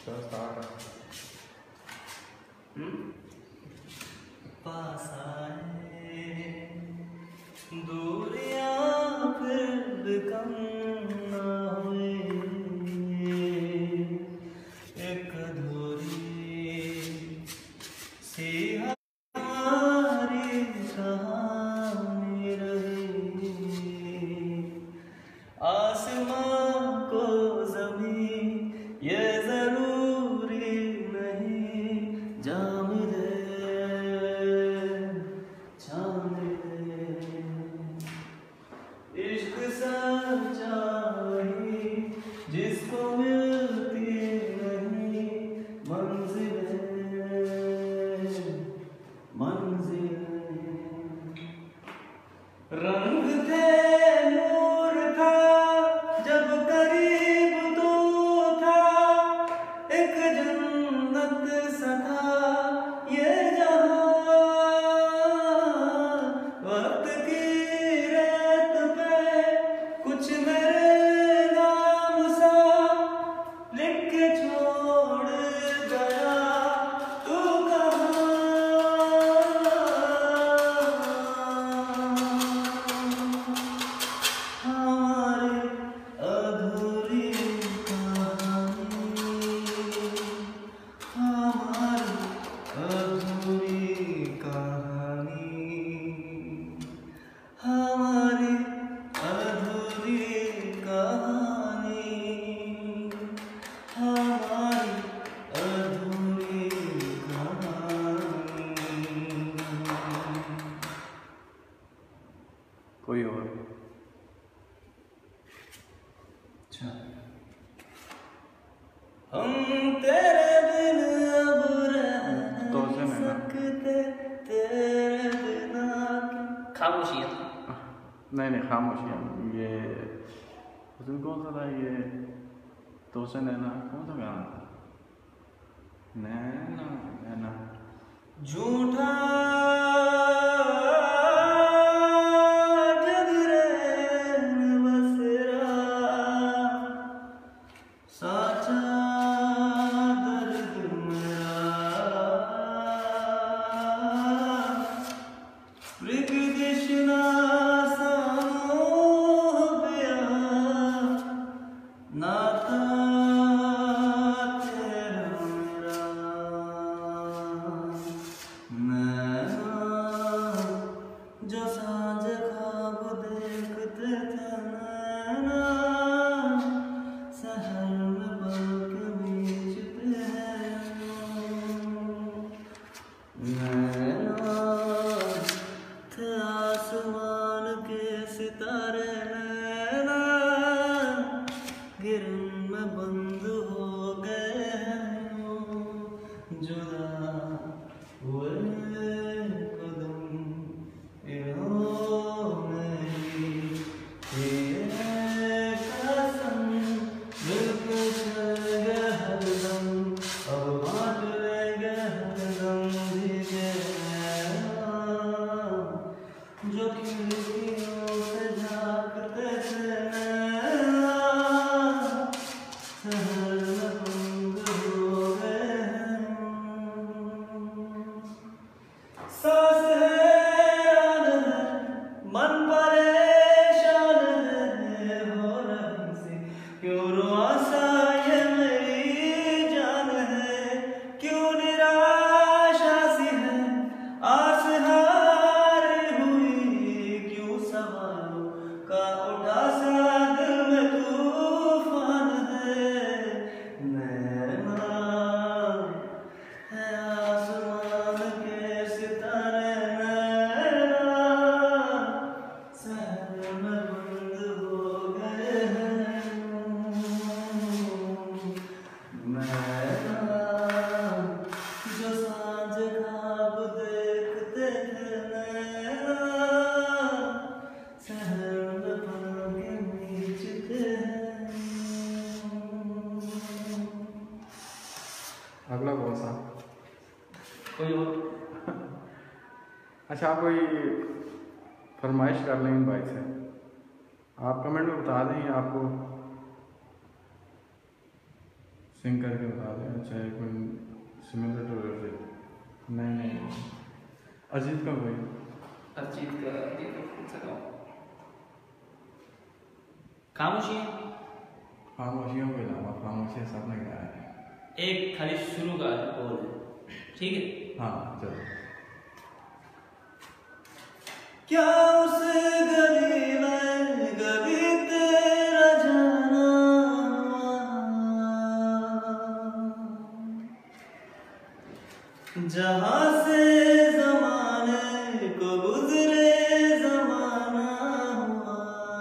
पास आए दूरियां फिर भी कम न हुई, एक अधूरी सी हमारी कहानी रही। आसमां को ज़मीं ये ज़रूरी नहीं, जाम दे इश्क सच्चाई जिसको मिलती नहीं, मंजिलें रंग थे नूर था जब करीब तो था, एक जन्नत सा था ये जहां। वक्त की रेत पे कुछ मेरे नाम सा लिख के छोड़ गया तू कहाँ। हमारी अधूरी कहानी, हमारी अधूरी कहानी, हमारी अधूरी कहानी, हमारी अधूरी कहानी। कोई और? अच्छा, हम तेरे बिन अब रह नहीं सकते, तेरे बिना। खामोशी है। नहीं खामोशियाँ, ये उसमें कौन सा था ये? तो से नैना, कौन सा गाना था? नैना नैना झूठा जग रैन बसेरा, साचा दर्द मेरा मृग दिशना सानो पिया, नाता तेरा मेरा नैना, जो सांझ ख्वाब देखते थे नैना, सहर में पलक बीचते हैं नैना, थे आसमान के सितारे नैना, गिरन में बंद हो गए हैं जुदा हुए कदम इन्होंने किए कसम, मिलके चले गए हरदम, अब बांट लेंगे हरदम भीगे जो खिड़कियों से झांकते थे नैना, शहर में बंद हो गए हैं। सांसें हैरान है, मन परेशान है, हो रही सी क्यों रुआसा ये मेरी जान है, क्यों निराशा सी है आस हारी हुई, क्यों सवालों का उठा सा दिल में तूफान है नैना, है आसमान के सितारे नैना, शहर में बंद हो गए हैं नैना, जो सांझ ख्वाब देखते थे नैना, शहर में पलकें बीचते हैं। अगला कौन सा? कोई और? अच्छा, आप कोई फरमाइश कर लें इन भाई से, आप कमेंट में बता दें आपको सिंग करके बता दें, चाहे कोई सिमिलर टू अरिजीत। नहीं अरिजीत का कोई, अरिजीत का कौन सा गाँव? खामोशियाँ। खामोशियों के अलावा खामोशियाँ सबने गाया है। एक खाली शुरू का बोल है, ठीक है? हाँ चलो। क्या उस गली में कभी तेरा जाना जहाँ से जमाने को गुजरे जमाना हुआ,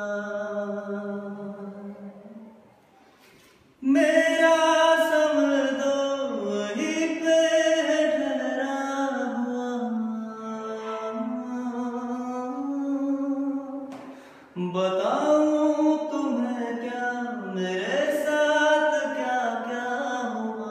मेरा समझ दो वहीं पे ठहरा हुआ। बताऊं तुम्हें क्या मेरे साथ क्या क्या हुआ।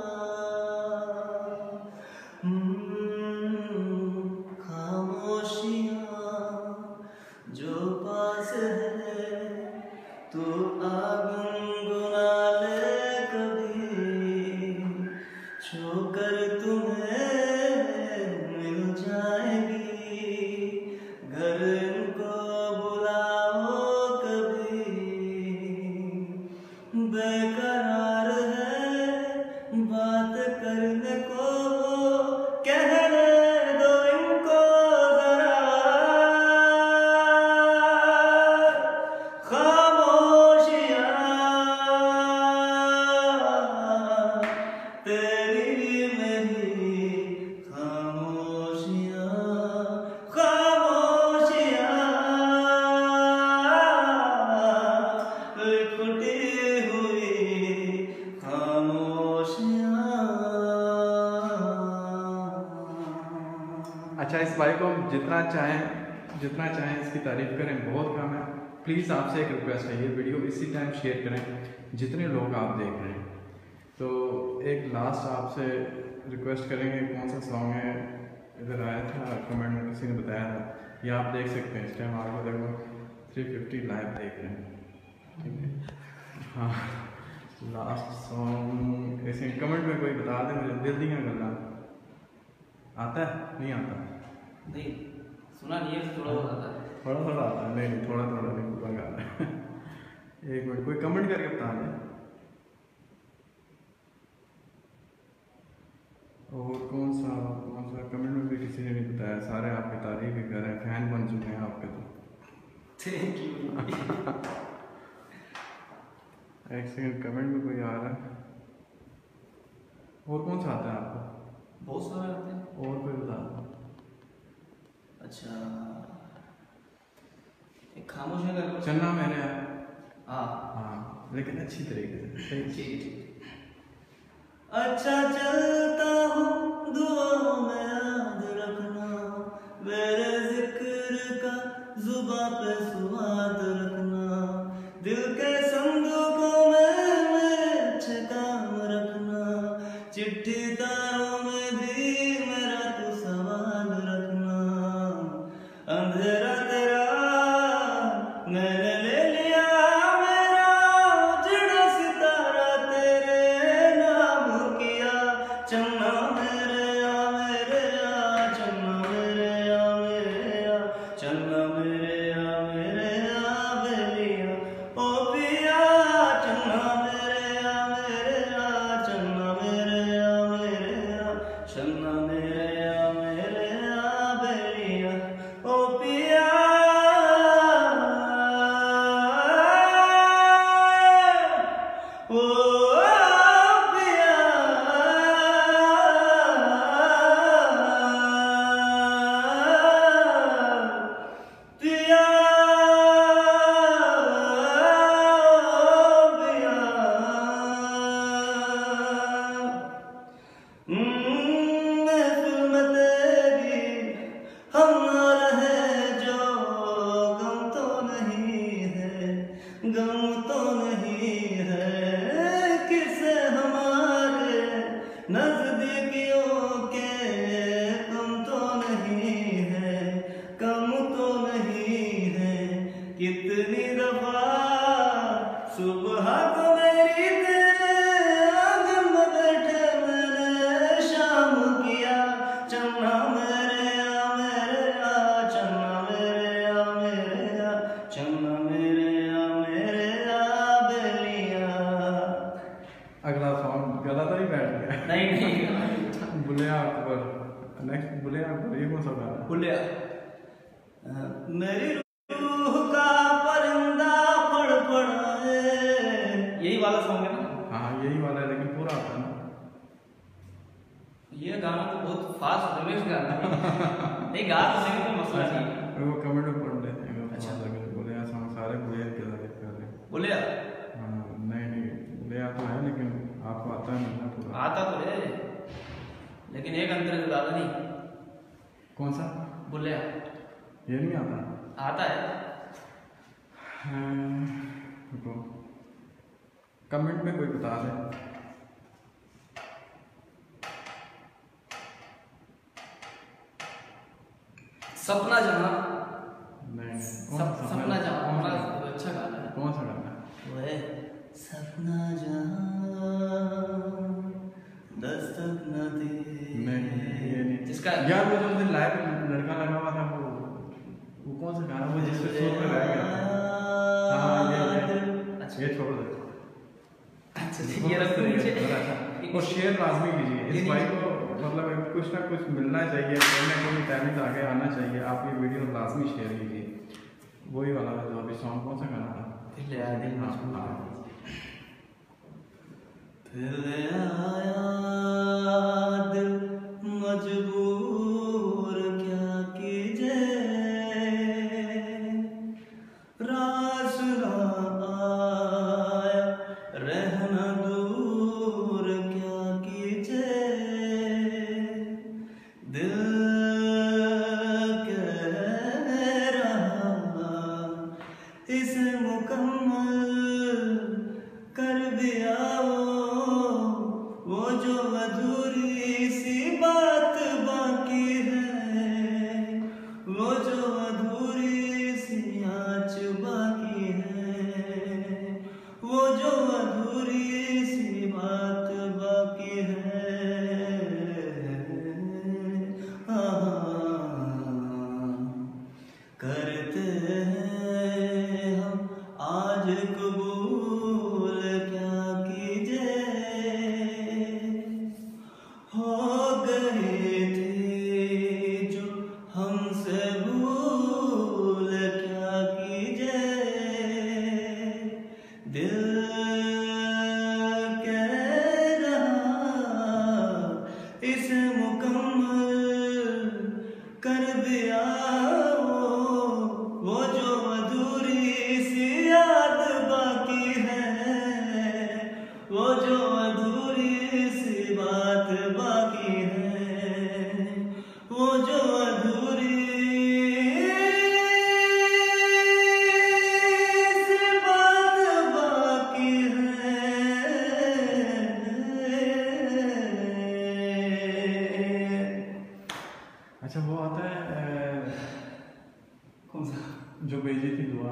खामोशियाँ जो पास है तो आ गुनगुना ले कभी, छूकर तुम्हें मिल जाएगी, घर इनको बुलाओ कभी। बेकरार है बात करने को, कहने दो इनको जरा। खामोशियाँ तेरी मेरी खामोशियाँ, खामोशियाँ लिपटी हुई खामोशियाँ। अच्छा, इस भाई को हम जितना चाहें इसकी तारीफ करें, बहुत कम है। प्लीज़ आपसे एक रिक्वेस्ट है, ये वीडियो इसी टाइम शेयर करें जितने लोग आप देख रहे हैं। तो एक लास्ट आपसे रिक्वेस्ट करेंगे, कौन सा सॉन्ग है, इधर आया था कमेंट में किसी ने बताया था, ये आप देख सकते हैं। इस टाइम आपको लगभग 350 लाइव देख रहे हैं, ठीक है? हाँ, लास्ट सॉन्ग ऐसे कमेंट में कोई बता दे मुझे। दिल दियां गल्लां आता है? नहीं आता? नहीं सुना नहीं है, थोड़ा बहुत आता है। थोड़ा थोड़ा आता है? नहीं थोड़ा थोड़ा नहीं, पूरा गाना है। एक मिनट, कोई कमेंट करके बता दें। और कौन सा कमेंट में भी किसी ने नहीं बताया, सारे आपकी तारीफ ही कर रहे हैं, फैन बन चुके हैं आपके। तो थैंक यू। एक सेकंड, कमेंट में कोई आ रहा है। और कौन सा आता है आपको? बहुत सारे आते हैं। और कोई बता दो। अच्छा, एक खामोशियाँ का चलना मैंने हाँ हाँ, लेकिन अच्छी तरीके से। ठीक। अच्छा चलता हूँ, दुआओं में याद रखना, मेरे जिक्र का जुबां पे स्वाद रखना, दिल के संदूकों में मेरे अच्छे काम रखना, चिट्ठी तारों में भी मेरा तू सवाल रखना। अंधेरा तेरा मैंने ले लिया, मेरा उजड़ा सितारा तेरे नाम किया। चन्ना मेरे आ चन्ना मेरे आ चन्ना मेरे आ बेलिया ओ पिया। चन्ना मेरे आ चन्ना मेरे आ चन्ना मेरे आ बेलिया ओ पिया। ओ गम तो नहीं है किसे हमारे नजदीकियों के, कम तो नहीं है, कम तो नहीं है। कितनी दफा सुबह को मेरी तेरे आंगन में अगला सॉन्ग गला तो नहीं बैठ गया? नहीं बुलिया अकबर। नेक्स्ट बुलिया अकबर, ये कौन सा गाना है? बुलिया मेरी रूह का परिंदा फड़फड़ाए, यही वाला सॉन्ग है ना? हाँ यही वाला है, लेकिन पूरा आता है ना। ये गाना तो बहुत फास्ट रिमिक्स गाना है। नहीं गा तो सही, कोई मसला नहीं। वो कमेंट में पढ़ लेते हैं। अच्छा। बुलिया सॉन्ग सारे बुलिया के तारीफ कर रहे हैं। बुलिया हाँ नहीं बुलिया तो है, लेकिन आपको आता नहीं ना पूरा। आता तो है, लेकिन एक अंतर से ज्यादा नहीं। कौन सा? बुलिया ये नहीं आता? आता है। रुको, कमेंट में कोई बता दे। सपना जहां। नहीं सपना जहां बड़ा अच्छा गाना है। कौन सा गाना है? वो है सपना जहां दस्तक न दे। नहीं ये नहीं। जिसका यार वो जो उस दिन लाइव लड़का लगा हुआ था, वो कौन सा गाना, वो जिससे सुर पे रह गया था? हाँ ये छोड़ दो। अच्छा ये रख दो नीचे। और शेयर लाजमी कीजिए इस भाई को, मतलब कुछ ना कुछ मिलना चाहिए, कोई ना कोई टैलेंट आगे आना चाहिए। आप ये वीडियो लाजमी शेयर कीजिए। वही वाला जो अभी सॉन्ग कौन सा गाना था? फिर आया दिल मजबूर क्या कीजिए, रास ना आया रहना दूर क्या कीजिए, दिल कह रहा इसे मुकम्मल कर दिया, वो जो अधूरी सी बात बाकी है, वो जो अधूरी सी आँच बाकी है, वो जो अधूरी सी बात बाकी है। करते हैं हम आज कबूल क्या कीजिए, हो गए थे जो हमसे भूल क्या कीजिए, दिल कह रहा इसे मुकम्मल कर दिया, वो जो अधूरी सी याद बाकी है, वो जो अधूरी सी बात बाकी है, वो जो अधूरी सी बात बाकी है। अच्छा वो आता है कौन सा? जो भेजी थी दुआ।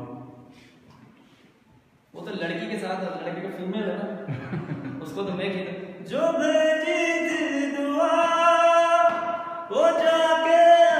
वो तो लड़की के साथ, लड़की का फीमेल है ना। उसको तो मैं कहता जो भेजी थी दुआ, वो जाके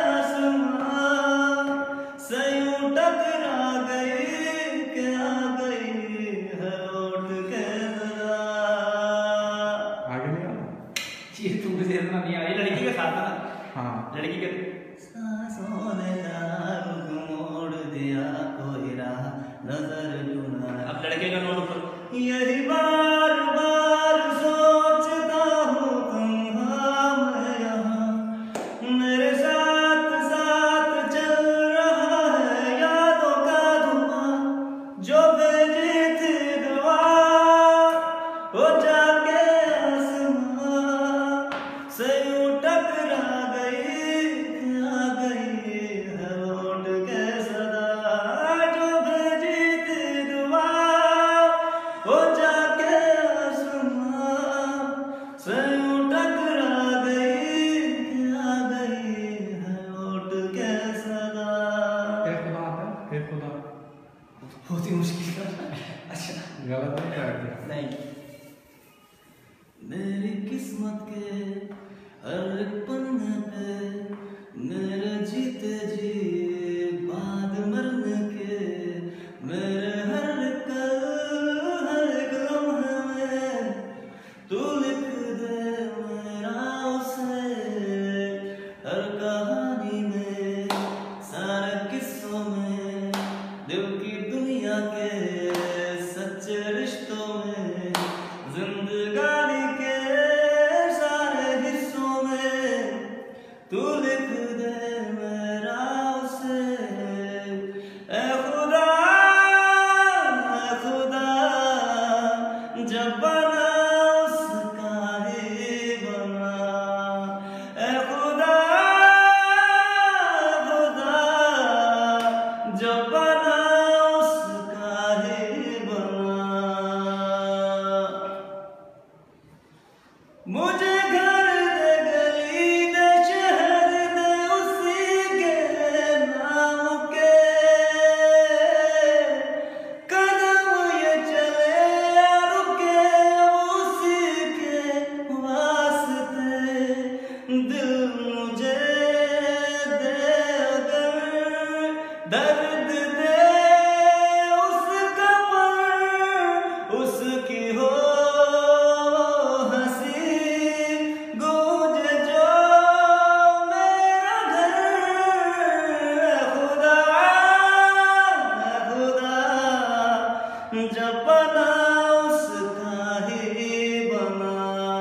आसमां से यूं टकरा गई कि आ गई है लौट के जरा। आगे नहीं आता? ये तुमसे इतना नहीं आई, लड़की के साथ है ना। हाँ लड़की के सांसों ने रुख मोड़ दिया, कोई राह नजर ढूंढा। अब लड़के का नोट ऊपर, यही बार बार सोचता हूँ तन्हा मैं यहाँ, मेरे साथ साथ चल रहा है यादों का धुआं, जो भेजी थी दुआ, वो जाके आसमां से यूं टकरा गई, आ गई है लौट के सदा, जो भेजी थी दुआ, वो जाके आसमां से यूं टकरा गई, आ गई है लौट के सदा। हे खुदा आता है? हे खुदा बहुत ही मुश्किल था। अच्छा गलत नहीं कर दिया? नहीं, मेरी किस्मत के हर एक पन्ने पे मेरे जीते जी बाद मरने के, मेरे हर एक लम्हे में मुझे घर दे गली दे शहर दे उसी के नाम के कदम ये चले रुके उसी के वास्ते दिल मुझे दे अगर दर्द दे उसका पर उसकी हो जब बना उसका ही बना।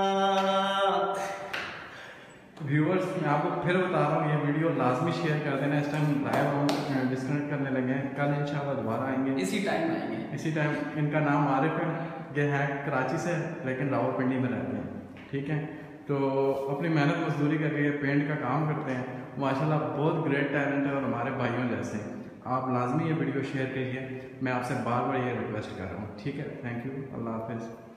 व्यूअर्स मैं आपको फिर बता रहा हूँ, ये वीडियो लाजमी शेयर कर देना। इस टाइम लाइव हम डिस्कनेक्ट करने लगे हैं, कल इंशाल्लाह दोबारा आएंगे, इसी टाइम आएंगे। इसी टाइम। इनका नाम आरिफ है, ये है कराची से लेकिन रावलपिंडी में रहते हैं, ठीक है। तो अपनी मेहनत मजदूरी करके पेंट का काम करते हैं, माशाल्लाह बहुत ग्रेट टैलेंट है और हमारे भाइयों जैसे। आप लाजमी ये वीडियो शेयर कीजिए, मैं आपसे बार बार ये रिक्वेस्ट कर रहा हूँ, ठीक है। थैंक यू, अल्लाह हाफिज़।